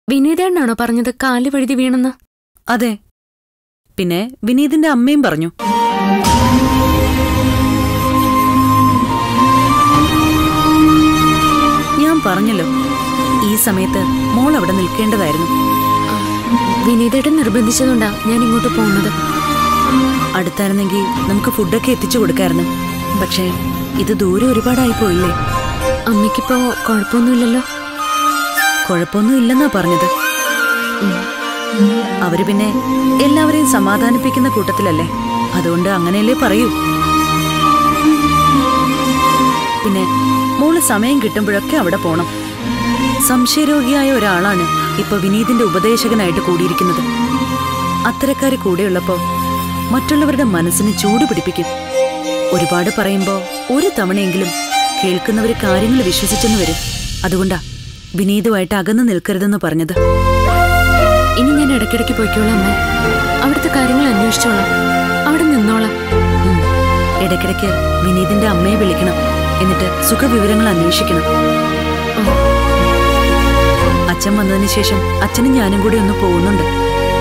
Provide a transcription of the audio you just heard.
വിനീതേണ്ണാണോ പറഞ്ഞത് കാല് വഴുതി വീണെന്ന്? അതെ. പിന്നെ വിനീതിന്റെ അമ്മയും പറഞ്ഞു. ഞാൻ പറഞ്ഞല്ലോ, ഈ സമയത്ത് മോൾ അവിടെ നിൽക്കേണ്ടതായിരുന്നു. വിനീതേട്ടൻ നിർബന്ധിച്ചതുകൊണ്ടാ ഞാൻ ഇങ്ങോട്ട് പോകുന്നത്. അടുത്തായിരുന്നെങ്കിൽ നമുക്ക് ഫുഡൊക്കെ എത്തിച്ചു കൊടുക്കായിരുന്നു. പക്ഷേ ഇത് ദൂരെ ഒരുപാടായി പോയില്ലേ? അമ്മയ്ക്കിപ്പോ കുഴപ്പമൊന്നുമില്ലല്ലോ? കുഴപ്പമൊന്നും ഇല്ലെന്നാ പറഞ്ഞത്. അവര് പിന്നെ എല്ലാവരെയും സമാധാനിപ്പിക്കുന്ന കൂട്ടത്തിലല്ലേ, അതുകൊണ്ട് അങ്ങനെയല്ലേ പറയൂ. പിന്നെ മോള് സമയം കിട്ടുമ്പോഴൊക്കെ അവിടെ പോണം. സംശയരോഗിയായ ഒരാളാണ് ഇപ്പൊ വിനീതിന്റെ ഉപദേശകനായിട്ട് കൂടിയിരിക്കുന്നത്. അത്തരക്കാര് കൂടെയുള്ളപ്പോ മറ്റുള്ളവരുടെ മനസ്സിന് ചൂട് പിടിപ്പിക്കും. ഒരുപാട് പറയുമ്പോ ഒരു തവണയെങ്കിലും കേൾക്കുന്നവര് കാര്യങ്ങൾ വിശ്വസിച്ചെന്ന് വരും. അതുകൊണ്ടാ വിനീതുമായിട്ട് അകന്നു നിൽക്കരുതെന്ന് പറഞ്ഞത്. ഇനി ഞാൻ ഇടയ്ക്കിടയ്ക്ക് പോയിക്കോളാം അമ്മ. അവിടുത്തെ കാര്യങ്ങൾ അന്വേഷിച്ചോളാം, അവിടെ നിന്നോളാം. ഇടയ്ക്കിടയ്ക്ക് വിനീതിന്റെ അമ്മയെ വിളിക്കണം, എന്നിട്ട് സുഖവിവരങ്ങൾ അന്വേഷിക്കണം. അച്ഛൻ വന്നതിന് ശേഷം അച്ഛനും ഞാനും കൂടി ഒന്ന് പോകുന്നുണ്ട്.